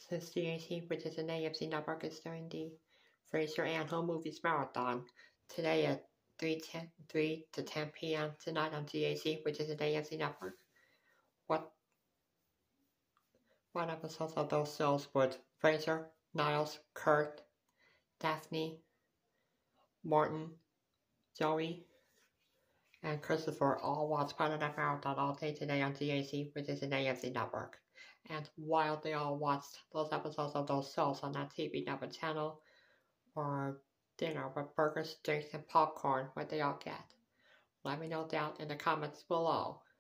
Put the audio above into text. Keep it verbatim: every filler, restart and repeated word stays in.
Since G A C, which is an A M C network, is doing the Frasier and Home Movies Marathon today at three to ten p m tonight on G A C, which is an A M C network. What what episodes of those shows would Frasier, Niles, Kurt, Daphne, Morton, Joey, and Christopher all watch part of that marathon all day today on G A C, which is an A M C network. And while they all watched those episodes of those shows on that T V network channel, or dinner with burgers, drinks, and popcorn, what they all get, let me know down in the comments below.